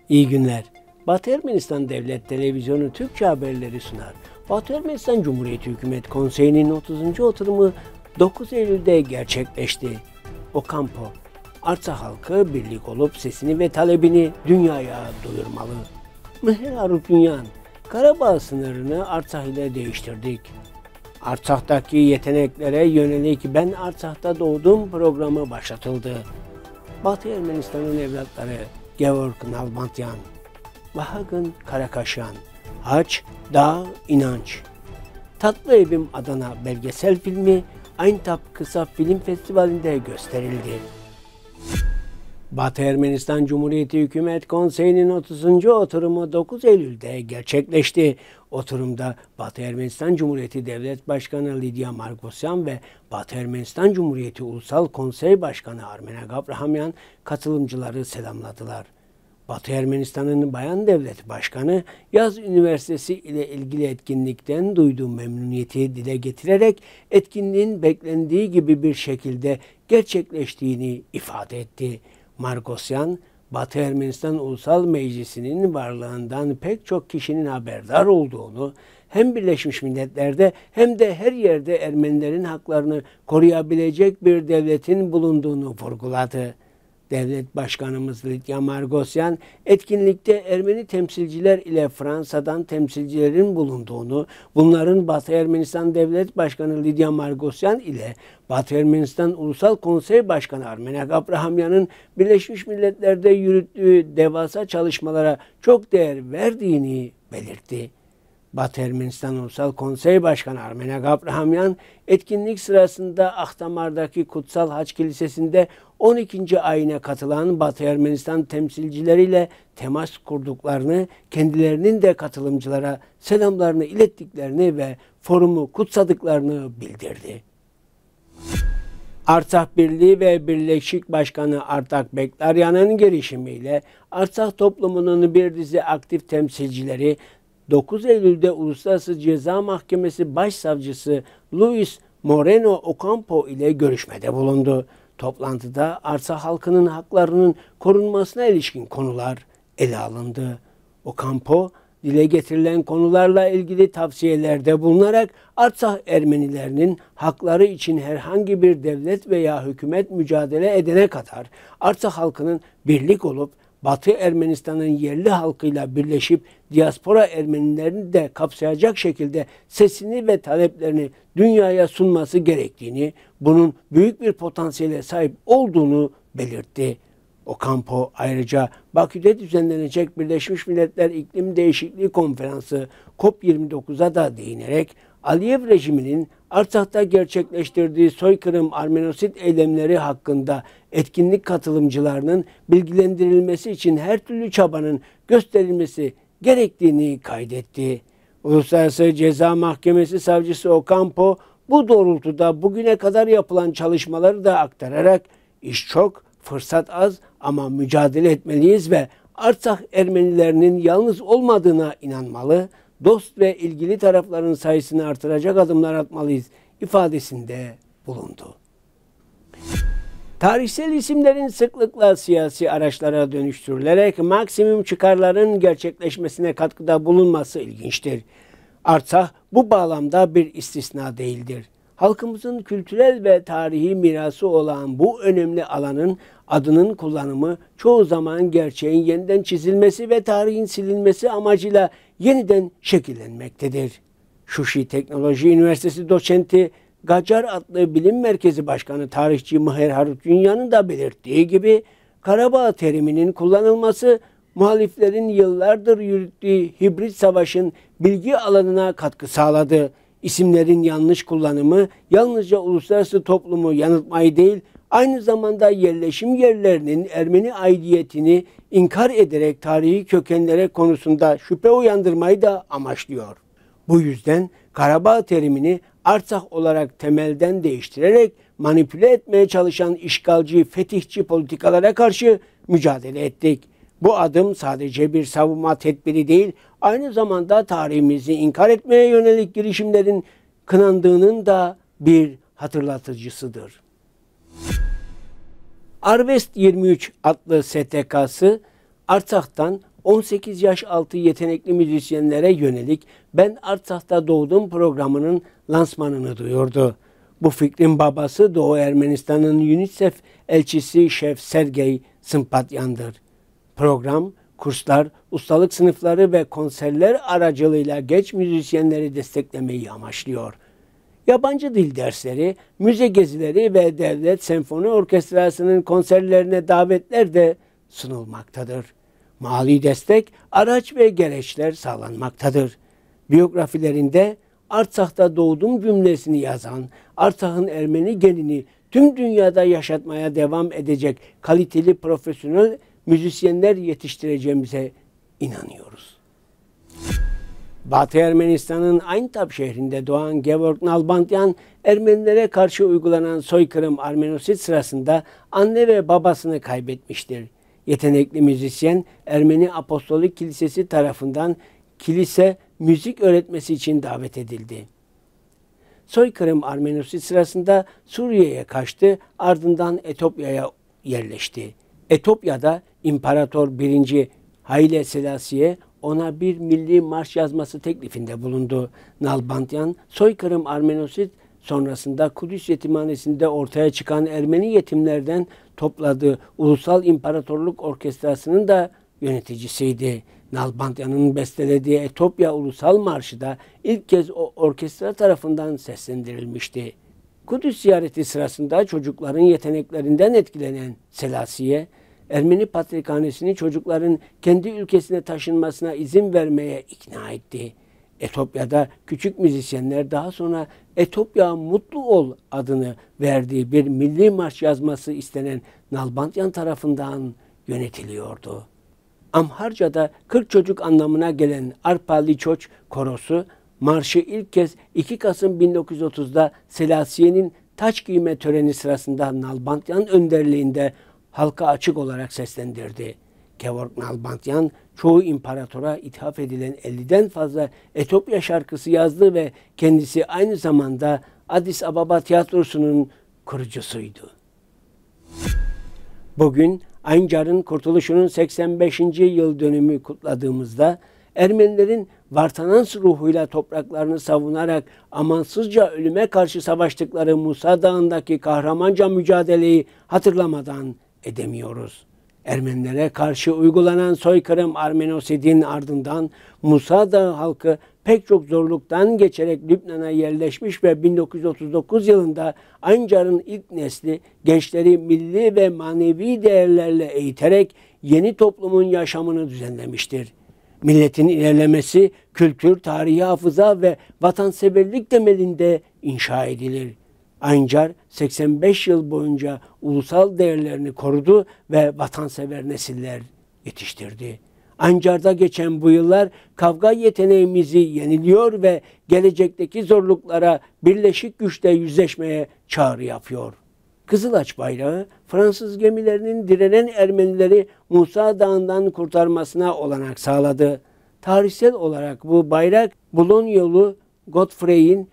İyi günler. Batı Ermenistan Devlet Televizyonu Türkçe haberleri sunar. Batı Ermenistan Cumhuriyeti Hükümet Konseyi'nin 30. oturumu 9 Eylül'de gerçekleşti. Ocampo, Artsakh halkı birlik olup sesini ve talebini dünyaya duyurmalı. Mıher Harutyunyan, Karabağ sınırını Artsakh ile değiştirdik. Artsakh'taki yeteneklere yönelik Ben Artsakh'ta Doğdum programı başlatıldı. Batı Ermenistan'ın evlatları Georg Nalbantyan, Vahagn Karakaşyan, Haç, Dağ, İnanç. Tatlı Evim Adana belgesel filmi Aintab Kısa Film Festivali'nde gösterildi. Batı Ermenistan Cumhuriyeti Hükümet Konseyi'nin 30. oturumu 9 Eylül'de gerçekleşti. Oturumda Batı Ermenistan Cumhuriyeti Devlet Başkanı Lidia Margosyan ve Batı Ermenistan Cumhuriyeti Ulusal Konsey Başkanı Armenak Abrahamyan katılımcıları selamladılar. Batı Ermenistan'ın Bayan Devlet Başkanı Yaz Üniversitesi ile ilgili etkinlikten duyduğu memnuniyeti dile getirerek etkinliğin beklendiği gibi bir şekilde gerçekleştiğini ifade etti. Margosyan, Batı Ermenistan Ulusal Meclisi'nin varlığından pek çok kişinin haberdar olduğunu, hem Birleşmiş Milletler'de hem de her yerde Ermenilerin haklarını koruyabilecek bir devletin bulunduğunu vurguladı. Devlet Başkanımız Lidia Margosyan, etkinlikte Ermeni temsilciler ile Fransa'dan temsilcilerin bulunduğunu, bunların Batı Ermenistan Devlet Başkanı Lidia Margosyan ile Batı Ermenistan Ulusal Konsey Başkanı Armenak Abrahamyan'ın Birleşmiş Milletler'de yürüttüğü devasa çalışmalara çok değer verdiğini belirtti. Batı Ermenistan Ulusal Konsey Başkanı Armenak Abrahamyan, etkinlik sırasında Ahtamar'daki Kutsal Haç Kilisesi'nde 12. ayine katılan Batı Ermenistan temsilcileriyle temas kurduklarını, kendilerinin de katılımcılara selamlarını ilettiklerini ve forumu kutsadıklarını bildirdi. Artsakh Birliği ve Birleşik Başkanı Artak Beklaryan'ın girişimiyle Artsakh toplumunun bir dizi aktif temsilcileri 9 Eylül'de Uluslararası Ceza Mahkemesi Başsavcısı Luis Moreno Ocampo ile görüşmede bulundu. Toplantıda Artsakh halkının haklarının korunmasına ilişkin konular ele alındı. Ocampo, dile getirilen konularla ilgili tavsiyelerde bulunarak Artsakh Ermenilerinin hakları için herhangi bir devlet veya hükümet mücadele edene kadar Artsakh halkının birlik olup Batı Ermenistan'ın yerli halkıyla birleşip diaspora Ermenilerini de kapsayacak şekilde sesini ve taleplerini dünyaya sunması gerektiğini, bunun büyük bir potansiyele sahip olduğunu belirtti. Ocampo ayrıca Bakü'de düzenlenecek Birleşmiş Milletler İklim Değişikliği Konferansı COP29'a da değinerek Aliyev rejiminin Artsak'ta gerçekleştirdiği soykırım Armenosit eylemleri hakkında etkinlik katılımcılarının bilgilendirilmesi için her türlü çabanın gösterilmesi gerektiğini kaydetti. Uluslararası Ceza Mahkemesi Savcısı Ocampo bu doğrultuda bugüne kadar yapılan çalışmaları da aktararak iş çok, fırsat az ama mücadele etmeliyiz ve Artsakh Ermenilerinin yalnız olmadığına inanmalı, dost ve ilgili tarafların sayısını artıracak adımlar atmalıyız ifadesinde bulundu. Tarihsel isimlerin sıklıkla siyasi araçlara dönüştürülerek maksimum çıkarların gerçekleşmesine katkıda bulunması ilginçtir. Artsakh bu bağlamda bir istisna değildir. Halkımızın kültürel ve tarihi mirası olan bu önemli alanın adının kullanımı çoğu zaman gerçeğin yeniden çizilmesi ve tarihin silinmesi amacıyla yeniden şekillenmektedir. Şuşi Teknoloji Üniversitesi doçenti Gacar adlı bilim merkezi başkanı tarihçi Mıher Harutyunyan'ın da belirttiği gibi Karabağ teriminin kullanılması muhaliflerin yıllardır yürüttüğü hibrit savaşın bilgi alanına katkı sağladı. İsimlerin yanlış kullanımı yalnızca uluslararası toplumu yanıltmayı değil, aynı zamanda yerleşim yerlerinin Ermeni aidiyetini inkar ederek tarihi kökenlere konusunda şüphe uyandırmayı da amaçlıyor. Bu yüzden Karabağ terimini Artsakh olarak temelden değiştirerek manipüle etmeye çalışan işgalci, fetihçi politikalara karşı mücadele ettik. Bu adım sadece bir savunma tedbiri değil, aynı zamanda tarihimizi inkar etmeye yönelik girişimlerin kınandığının da bir hatırlatıcısıdır. Arvest 23 adlı STK'sı Artsakh'tan 18 yaş altı yetenekli müzisyenlere yönelik "Ben Artsak'ta Doğdum" programının lansmanını duyurdu. Bu fikrin babası Doğu Ermenistan'ın UNICEF elçisi Şef Sergey Sımpatyan'dır. Program, kurslar, ustalık sınıfları ve konserler aracılığıyla genç müzisyenleri desteklemeyi amaçlıyor. Yabancı dil dersleri, müze gezileri ve devlet senfoni orkestrasının konserlerine davetler de sunulmaktadır. Mali destek, araç ve gereçler sağlanmaktadır. Biyografilerinde "Artsak'ta doğdum" cümlesini yazan, Artsak'ın Ermeni genini tüm dünyada yaşatmaya devam edecek kaliteli profesyonel müzisyenler yetiştireceğimize inanıyoruz. Batı Ermenistan'ın Aintab şehrinde doğan Gevorg Nalbantyan, Ermenilere karşı uygulanan soykırım Armenosit sırasında anne ve babasını kaybetmiştir. Yetenekli müzisyen, Ermeni Apostolik Kilisesi tarafından kilise müzik öğretmesi için davet edildi. Soykırım Armenosit sırasında Suriye'ye kaçtı, ardından Etopya'ya yerleşti. Etopya'da İmparator 1. Haile Selassie ona bir milli marş yazması teklifinde bulundu. Nalbantyan, soykırım Armenosit sonrasında Kudüs Yetimhanesi'nde ortaya çıkan Ermeni yetimlerden topladığı Ulusal İmparatorluk Orkestrası'nın da yöneticisiydi. Nalbantyan'ın bestelediği Etopya Ulusal Marşı da ilk kez o orkestra tarafından seslendirilmişti. Kudüs ziyareti sırasında çocukların yeteneklerinden etkilenen Selassie, Ermeni Patrikhanesi'ni çocukların kendi ülkesine taşınmasına izin vermeye ikna etti. Etopya'da küçük müzisyenler daha sonra "Etopya Mutlu Ol" adını verdiği bir milli marş yazması istenen Nalbantyan tarafından yönetiliyordu. Amharca'da 40 çocuk anlamına gelen Arpa Liçoç korosu, marşı ilk kez 2 Kasım 1930'da Selassie'nin taç giyme töreni sırasında Nalbantyan önderliğinde halka açık olarak seslendirdi. Gevorg Nalbantyan, çoğu imparatora ithaf edilen 50'den fazla Etopya şarkısı yazdı ve kendisi aynı zamanda Addis Ababa Tiyatrosu'nun kurucusuydu. Bugün Ayncar'ın kurtuluşunun 85. yıl dönümü kutladığımızda Ermenilerin Vartanans ruhuyla topraklarını savunarak amansızca ölüme karşı savaştıkları Musa Dağı'ndaki kahramanca mücadeleyi hatırlamadan edemiyoruz. Ermenilere karşı uygulanan soykırım Armenosid'in ardından Musa Dağı halkı pek çok zorluktan geçerek Lübnan'a yerleşmiş ve 1939 yılında Ayncar'ın ilk nesli gençleri milli ve manevi değerlerle eğiterek yeni toplumun yaşamını düzenlemiştir. Milletin ilerlemesi kültür, tarihi hafıza ve vatanseverlik temelinde inşa edilir. Ayncar 85 yıl boyunca ulusal değerlerini korudu ve vatansever nesiller yetiştirdi. Ayncar'da geçen bu yıllar kavga yeteneğimizi yeniliyor ve gelecekteki zorluklara birleşik güçle yüzleşmeye çağrı yapıyor. Kızılaç bayrağı Fransız gemilerinin direnen Ermenileri Musa Dağı'ndan kurtarmasına olanak sağladı. Tarihsel olarak bu bayrak Bulonyolu Godfrey'in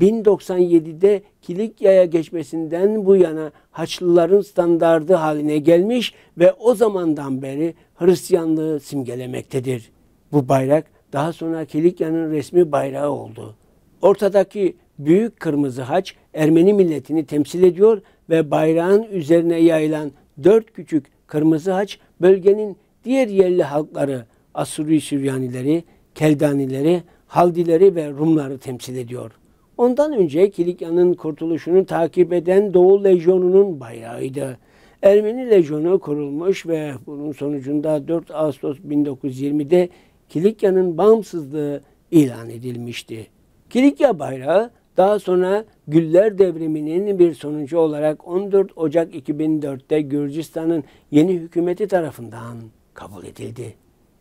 1097'de Kilikya'ya geçmesinden bu yana Haçlıların standardı haline gelmiş ve o zamandan beri Hristiyanlığı simgelemektedir. Bu bayrak daha sonra Kilikya'nın resmi bayrağı oldu. Ortadaki büyük kırmızı haç Ermeni milletini temsil ediyor ve bayrağın üzerine yayılan 4 küçük kırmızı haç bölgenin diğer yerli halkları, Asuri Süryanileri, Keldanileri, Haldileri ve Rumları temsil ediyor. Ondan önce Kilikya'nın kurtuluşunu takip eden Doğu Lejyonu'nun bayrağıydı. Ermeni Lejyonu kurulmuş ve bunun sonucunda 4 Ağustos 1920'de Kilikya'nın bağımsızlığı ilan edilmişti. Kilikya bayrağı daha sonra Güller Devrimi'nin bir sonucu olarak 14 Ocak 2004'te Gürcistan'ın yeni hükümeti tarafından kabul edildi.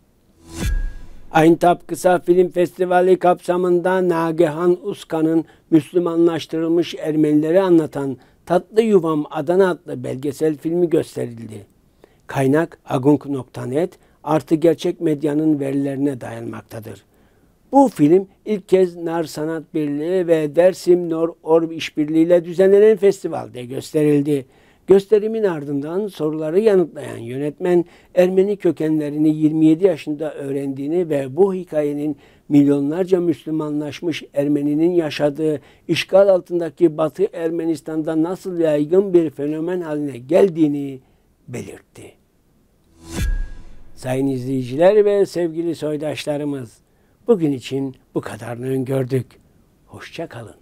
Aintab Kısa Film Festivali kapsamında Nagihan Uskan'ın Müslümanlaştırılmış Ermenileri anlatan Tatlı Yuvam Adana adlı belgesel filmi gösterildi. Kaynak agung.net artı gerçek medyanın verilerine dayanmaktadır. Bu film ilk kez Nar Sanat Birliği ve Dersim Nor Orb işbirliğiyle düzenlenen festivalde gösterildi. Gösterimin ardından soruları yanıtlayan yönetmen Ermeni kökenlerini 27 yaşında öğrendiğini ve bu hikayenin milyonlarca Müslümanlaşmış Ermeninin yaşadığı işgal altındaki Batı Ermenistan'da nasıl yaygın bir fenomen haline geldiğini belirtti. Sayın izleyiciler ve sevgili soydaşlarımız, bugün için bu kadarını öngördük. Hoşça kalın.